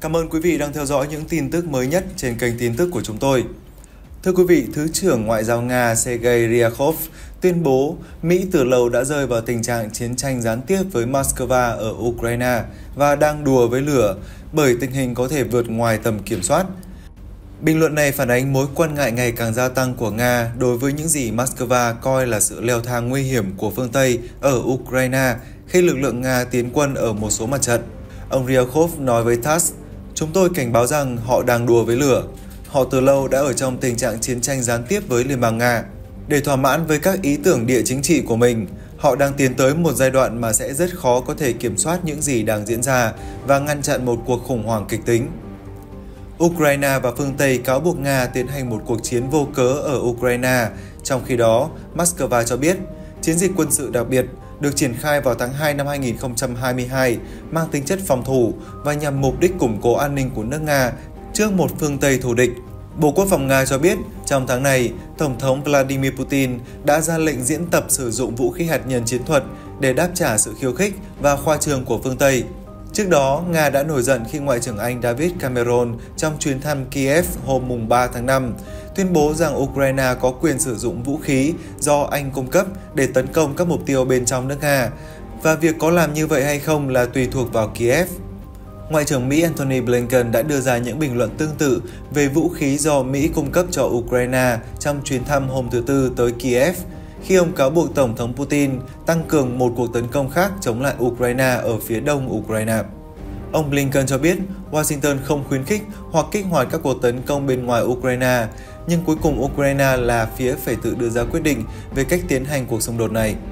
Cảm ơn quý vị đang theo dõi những tin tức mới nhất trên kênh tin tức của chúng tôi. Thưa quý vị, Thứ trưởng Ngoại giao Nga Sergei Ryabkov tuyên bố Mỹ từ lâu đã rơi vào tình trạng chiến tranh gián tiếp với Moscow ở Ukraine và đang đùa với lửa bởi tình hình có thể vượt ngoài tầm kiểm soát. Bình luận này phản ánh mối quan ngại ngày càng gia tăng của Nga đối với những gì Moscow coi là sự leo thang nguy hiểm của phương Tây ở Ukraine khi lực lượng Nga tiến quân ở một số mặt trận. Ông Ryabkov nói với TASS, "Chúng tôi cảnh báo rằng họ đang đùa với lửa. Họ từ lâu đã ở trong tình trạng chiến tranh gián tiếp với Liên bang Nga. Để thỏa mãn với các ý tưởng địa chính trị của mình, họ đang tiến tới một giai đoạn mà sẽ rất khó có thể kiểm soát những gì đang diễn ra và ngăn chặn một cuộc khủng hoảng kịch tính." Ukraine và phương Tây cáo buộc Nga tiến hành một cuộc chiến vô cớ ở Ukraine, trong khi đó Moscow cho biết chiến dịch quân sự đặc biệt được triển khai vào tháng 2 năm 2022 mang tính chất phòng thủ và nhằm mục đích củng cố an ninh của nước Nga trước một phương Tây thù địch. Bộ Quốc phòng Nga cho biết trong tháng này, Tổng thống Vladimir Putin đã ra lệnh diễn tập sử dụng vũ khí hạt nhân chiến thuật để đáp trả sự khiêu khích và khoa trương của phương Tây. Trước đó, Nga đã nổi giận khi Ngoại trưởng Anh David Cameron trong chuyến thăm Kiev hôm 3 tháng 5 tuyên bố rằng Ukraine có quyền sử dụng vũ khí do Anh cung cấp để tấn công các mục tiêu bên trong nước Nga, và việc có làm như vậy hay không là tùy thuộc vào Kiev. Ngoại trưởng Mỹ Antony Blinken đã đưa ra những bình luận tương tự về vũ khí do Mỹ cung cấp cho Ukraine trong chuyến thăm hôm thứ Tư tới Kiev, khi ông cáo buộc Tổng thống Putin tăng cường một cuộc tấn công khác chống lại Ukraine ở phía đông Ukraine. Ông Blinken cho biết Washington không khuyến khích hoặc kích hoạt các cuộc tấn công bên ngoài Ukraine, nhưng cuối cùng Ukraine là phía phải tự đưa ra quyết định về cách tiến hành cuộc xung đột này.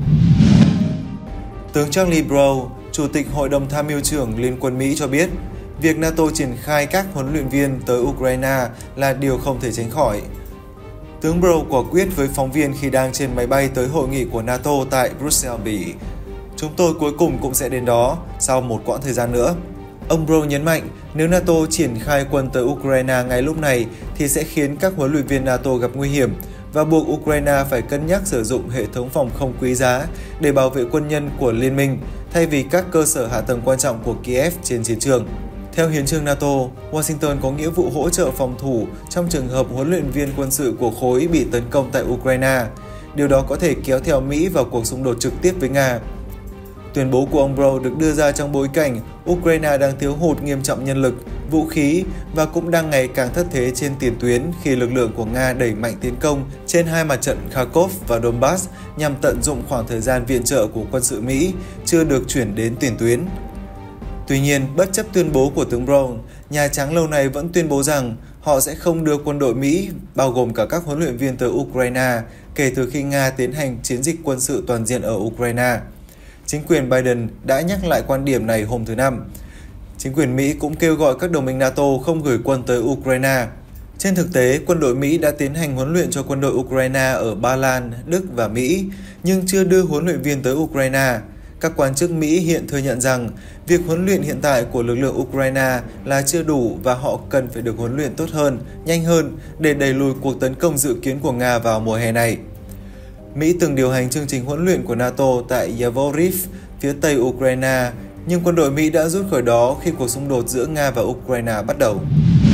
Tướng Charlie Brown, Chủ tịch Hội đồng Tham mưu trưởng Liên quân Mỹ cho biết, việc NATO triển khai các huấn luyện viên tới Ukraine là điều không thể tránh khỏi. Tướng Brown quả quyết với phóng viên khi đang trên máy bay tới hội nghị của NATO tại Brussels, Bỉ. "Chúng tôi cuối cùng cũng sẽ đến đó sau một quãng thời gian nữa." Ông Brown nhấn mạnh nếu NATO triển khai quân tới Ukraine ngay lúc này thì sẽ khiến các huấn luyện viên NATO gặp nguy hiểm và buộc Ukraine phải cân nhắc sử dụng hệ thống phòng không quý giá để bảo vệ quân nhân của Liên minh thay vì các cơ sở hạ tầng quan trọng của Kiev trên chiến trường. Theo hiến chương NATO, Washington có nghĩa vụ hỗ trợ phòng thủ trong trường hợp huấn luyện viên quân sự của khối bị tấn công tại Ukraine. Điều đó có thể kéo theo Mỹ vào cuộc xung đột trực tiếp với Nga. Tuyên bố của ông Brown được đưa ra trong bối cảnh Ukraine đang thiếu hụt nghiêm trọng nhân lực, vũ khí và cũng đang ngày càng thất thế trên tiền tuyến khi lực lượng của Nga đẩy mạnh tiến công trên hai mặt trận Kharkov và Donbass nhằm tận dụng khoảng thời gian viện trợ của quân sự Mỹ chưa được chuyển đến tiền tuyến. Tuy nhiên, bất chấp tuyên bố của tướng Brown, Nhà Trắng lâu nay vẫn tuyên bố rằng họ sẽ không đưa quân đội Mỹ, bao gồm cả các huấn luyện viên tới Ukraine, kể từ khi Nga tiến hành chiến dịch quân sự toàn diện ở Ukraine. Chính quyền Biden đã nhắc lại quan điểm này hôm thứ Năm. Chính quyền Mỹ cũng kêu gọi các đồng minh NATO không gửi quân tới Ukraine. Trên thực tế, quân đội Mỹ đã tiến hành huấn luyện cho quân đội Ukraine ở Ba Lan, Đức và Mỹ, nhưng chưa đưa huấn luyện viên tới Ukraine. Các quan chức Mỹ hiện thừa nhận rằng việc huấn luyện hiện tại của lực lượng Ukraine là chưa đủ và họ cần phải được huấn luyện tốt hơn, nhanh hơn để đẩy lùi cuộc tấn công dự kiến của Nga vào mùa hè này. Mỹ từng điều hành chương trình huấn luyện của NATO tại Yavoriv, phía tây Ukraine, nhưng quân đội Mỹ đã rút khỏi đó khi cuộc xung đột giữa Nga và Ukraine bắt đầu.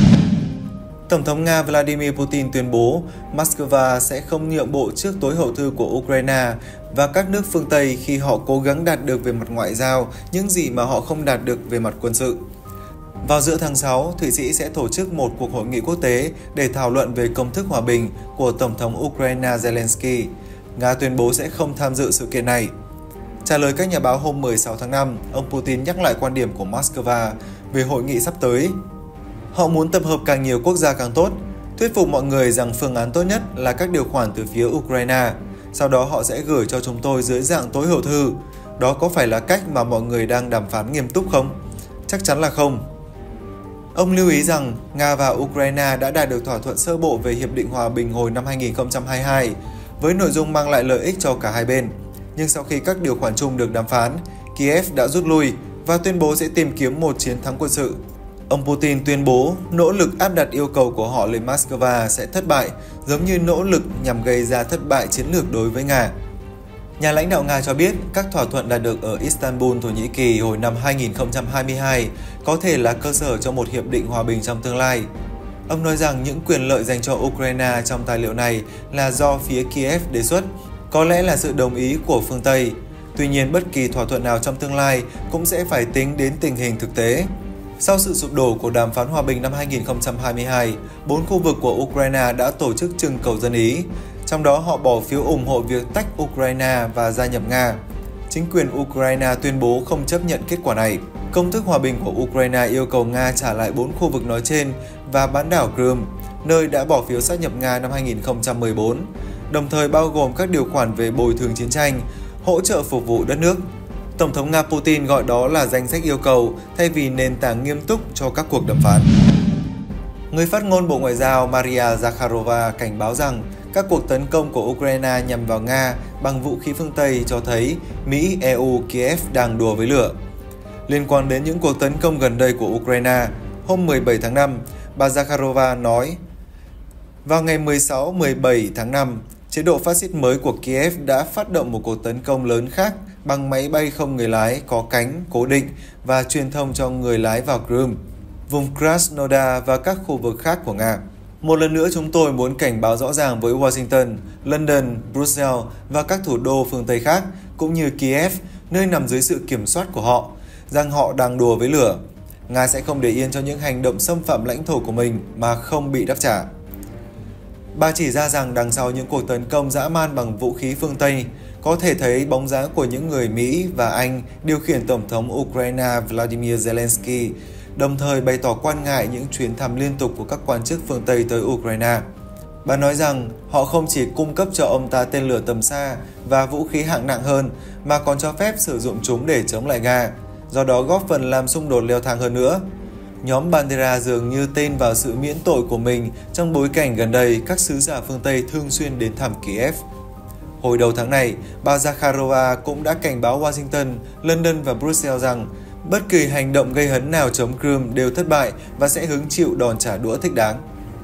Tổng thống Nga Vladimir Putin tuyên bố Moscow sẽ không nhượng bộ trước tối hậu thư của Ukraine và các nước phương Tây khi họ cố gắng đạt được về mặt ngoại giao những gì mà họ không đạt được về mặt quân sự. Vào giữa tháng 6, Thụy Sĩ sẽ tổ chức một cuộc hội nghị quốc tế để thảo luận về công thức hòa bình của Tổng thống Ukraine Zelensky. Nga tuyên bố sẽ không tham dự sự kiện này. Trả lời các nhà báo hôm 16 tháng 5, ông Putin nhắc lại quan điểm của Moscow về hội nghị sắp tới. Họ muốn tập hợp càng nhiều quốc gia càng tốt, thuyết phục mọi người rằng phương án tốt nhất là các điều khoản từ phía Ukraine. Sau đó họ sẽ gửi cho chúng tôi dưới dạng tối hậu thư. Đó có phải là cách mà mọi người đang đàm phán nghiêm túc không? Chắc chắn là không. Ông lưu ý rằng Nga và Ukraine đã đạt được thỏa thuận sơ bộ về Hiệp định Hòa bình hồi năm 2022, với nội dung mang lại lợi ích cho cả hai bên. Nhưng sau khi các điều khoản chung được đàm phán, Kiev đã rút lui và tuyên bố sẽ tìm kiếm một chiến thắng quân sự. Ông Putin tuyên bố nỗ lực áp đặt yêu cầu của họ lên Moscow sẽ thất bại, giống như nỗ lực nhằm gây ra thất bại chiến lược đối với Nga. Nhà lãnh đạo Nga cho biết các thỏa thuận đạt được ở Istanbul, Thổ Nhĩ Kỳ hồi năm 2022 có thể là cơ sở cho một hiệp định hòa bình trong tương lai. Ông nói rằng những quyền lợi dành cho Ukraine trong tài liệu này là do phía Kiev đề xuất, có lẽ là sự đồng ý của phương Tây. Tuy nhiên, bất kỳ thỏa thuận nào trong tương lai cũng sẽ phải tính đến tình hình thực tế. Sau sự sụp đổ của đàm phán hòa bình năm 2022, 4 khu vực của Ukraine đã tổ chức trưng cầu dân Ý, trong đó họ bỏ phiếu ủng hộ việc tách Ukraine và gia nhập Nga. Chính quyền Ukraine tuyên bố không chấp nhận kết quả này. Công thức hòa bình của Ukraine yêu cầu Nga trả lại 4 khu vực nói trên và bán đảo Crimea, nơi đã bỏ phiếu sát nhập Nga năm 2014, đồng thời bao gồm các điều khoản về bồi thường chiến tranh, hỗ trợ phục vụ đất nước. Tổng thống Nga Putin gọi đó là danh sách yêu cầu thay vì nền tảng nghiêm túc cho các cuộc đàm phán. Người phát ngôn Bộ Ngoại giao Maria Zakharova cảnh báo rằng các cuộc tấn công của Ukraine nhằm vào Nga bằng vũ khí phương Tây cho thấy Mỹ, EU, Kiev đang đùa với lửa. Liên quan đến những cuộc tấn công gần đây của Ukraine, hôm 17 tháng 5, bà Zakharova nói: vào ngày 16-17 tháng 5, chế độ phát xít mới của Kiev đã phát động một cuộc tấn công lớn khác bằng máy bay không người lái có cánh cố định và truyền thông cho người lái vào Crimea, vùng Krasnodar và các khu vực khác của Nga. Một lần nữa chúng tôi muốn cảnh báo rõ ràng với Washington, London, Brussels và các thủ đô phương Tây khác, cũng như Kiev, nơi nằm dưới sự kiểm soát của họ, rằng họ đang đùa với lửa. Nga sẽ không để yên cho những hành động xâm phạm lãnh thổ của mình mà không bị đáp trả. Bà chỉ ra rằng đằng sau những cuộc tấn công dã man bằng vũ khí phương Tây, có thể thấy bóng dáng của những người Mỹ và Anh điều khiển Tổng thống Ukraine Vladimir Zelensky, đồng thời bày tỏ quan ngại những chuyến thăm liên tục của các quan chức phương Tây tới Ukraine. Bà nói rằng họ không chỉ cung cấp cho ông ta tên lửa tầm xa và vũ khí hạng nặng hơn, mà còn cho phép sử dụng chúng để chống lại Nga, do đó góp phần làm xung đột leo thang hơn nữa. Nhóm Bandera dường như tin vào sự miễn tội của mình trong bối cảnh gần đây các sứ giả phương Tây thường xuyên đến thăm Kiev. Hồi đầu tháng này, bà Zakharova cũng đã cảnh báo Washington, London và Brussels rằng bất kỳ hành động gây hấn nào chống Crimea đều thất bại và sẽ hứng chịu đòn trả đũa thích đáng.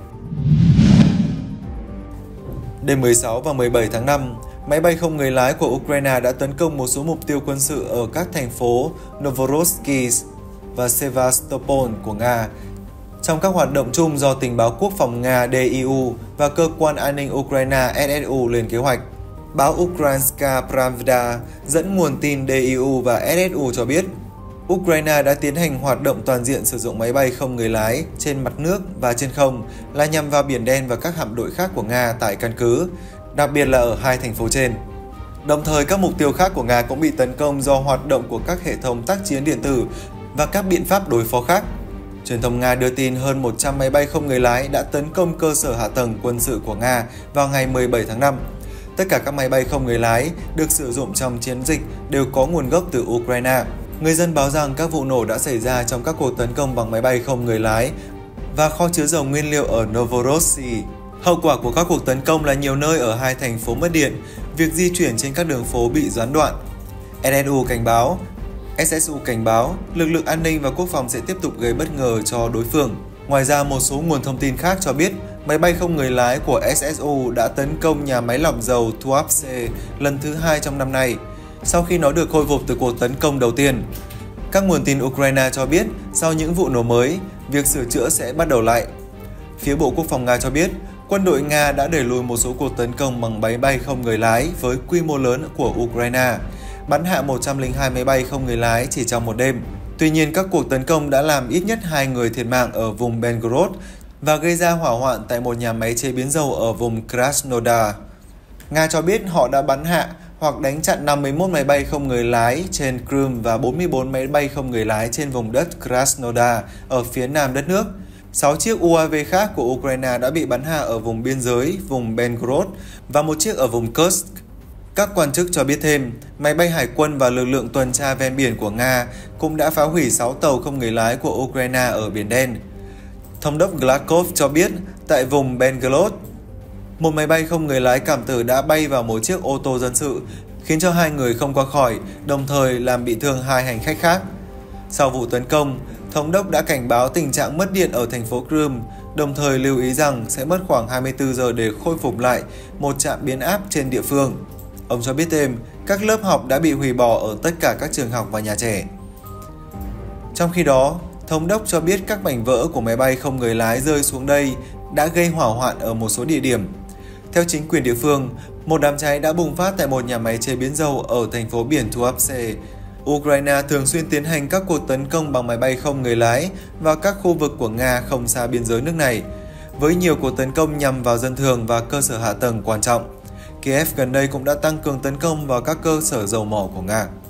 Đêm 16 và 17 tháng 5, máy bay không người lái của Ukraine đã tấn công một số mục tiêu quân sự ở các thành phố Novorossiysk và Sevastopol của Nga, trong các hoạt động chung do tình báo quốc phòng Nga DIU và cơ quan an ninh Ukraine SSU lên kế hoạch. Báo Ukrainska Pravda dẫn nguồn tin DIU và SSU cho biết, Ukraine đã tiến hành hoạt động toàn diện sử dụng máy bay không người lái trên mặt nước và trên không là nhằm vào Biển Đen và các hạm đội khác của Nga tại căn cứ, đặc biệt là ở hai thành phố trên. Đồng thời, các mục tiêu khác của Nga cũng bị tấn công do hoạt động của các hệ thống tác chiến điện tử và các biện pháp đối phó khác. Truyền thông Nga đưa tin hơn 100 máy bay không người lái đã tấn công cơ sở hạ tầng quân sự của Nga vào ngày 17 tháng 5. Tất cả các máy bay không người lái được sử dụng trong chiến dịch đều có nguồn gốc từ Ukraine. Người dân báo rằng các vụ nổ đã xảy ra trong các cuộc tấn công bằng máy bay không người lái và kho chứa dầu nguyên liệu ở Novorossiysk. Hậu quả của các cuộc tấn công là nhiều nơi ở hai thành phố mất điện, việc di chuyển trên các đường phố bị gián đoạn. SSU cảnh báo lực lượng an ninh và quốc phòng sẽ tiếp tục gây bất ngờ cho đối phương. Ngoài ra, một số nguồn thông tin khác cho biết máy bay không người lái của SSU đã tấn công nhà máy lọc dầu Tuapse lần thứ 2 trong năm nay, sau khi nó được khôi phục từ cuộc tấn công đầu tiên. Các nguồn tin Ukraine cho biết sau những vụ nổ mới, việc sửa chữa sẽ bắt đầu lại. Phía Bộ Quốc phòng Nga cho biết, quân đội Nga đã đẩy lùi một số cuộc tấn công bằng máy bay không người lái với quy mô lớn của Ukraine, bắn hạ 102 máy bay không người lái chỉ trong một đêm. Tuy nhiên, các cuộc tấn công đã làm ít nhất 2 người thiệt mạng ở vùng Belgorod và gây ra hỏa hoạn tại một nhà máy chế biến dầu ở vùng Krasnodar. Nga cho biết họ đã bắn hạ hoặc đánh chặn 51 máy bay không người lái trên Crimea và 44 máy bay không người lái trên vùng đất Krasnodar ở phía nam đất nước. 6 chiếc UAV khác của Ukraine đã bị bắn hạ ở vùng biên giới, vùng Belgorod và một chiếc ở vùng Kursk. Các quan chức cho biết thêm, máy bay hải quân và lực lượng tuần tra ven biển của Nga cũng đã phá hủy 6 tàu không người lái của Ukraine ở Biển Đen. Thống đốc Gladkov cho biết, tại vùng Belgorod, một máy bay không người lái cảm tử đã bay vào một chiếc ô tô dân sự, khiến cho 2 người không qua khỏi, đồng thời làm bị thương 2 hành khách khác. Sau vụ tấn công, thống đốc đã cảnh báo tình trạng mất điện ở thành phố Crimea, đồng thời lưu ý rằng sẽ mất khoảng 24 giờ để khôi phục lại một trạm biến áp trên địa phương. Ông cho biết thêm, Các lớp học đã bị hủy bỏ ở tất cả các trường học và nhà trẻ. Trong khi đó, thống đốc cho biết các mảnh vỡ của máy bay không người lái rơi xuống đây đã gây hỏa hoạn ở một số địa điểm. Theo chính quyền địa phương, một đám cháy đã bùng phát tại một nhà máy chế biến dầu ở thành phố biển Tuapse. Ukraine thường xuyên tiến hành các cuộc tấn công bằng máy bay không người lái vào các khu vực của Nga không xa biên giới nước này, với nhiều cuộc tấn công nhằm vào dân thường và cơ sở hạ tầng quan trọng. Kiev gần đây cũng đã tăng cường tấn công vào các cơ sở dầu mỏ của Nga.